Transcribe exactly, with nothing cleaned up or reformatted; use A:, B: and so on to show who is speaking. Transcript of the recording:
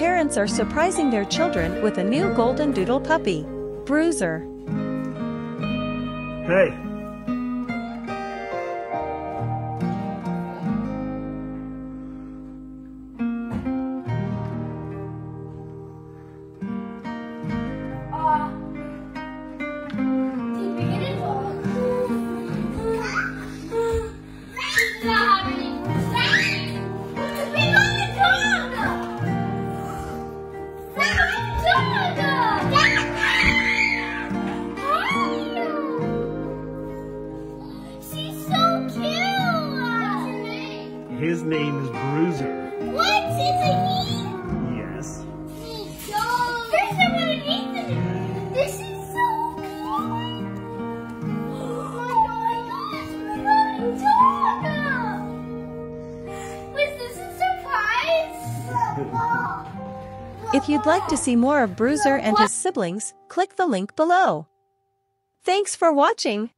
A: Parents are surprising their children with a new Goldendoodle puppy, Bruiser.
B: Hey. His name is Bruiser.
C: What? It's a he?
B: Yes.
C: There's someone underneath it. This is so cute. Oh my gosh, we're going dog. Was this a surprise?
A: If you'd like to see more of Bruiser and his siblings, click the link below. Thanks for watching.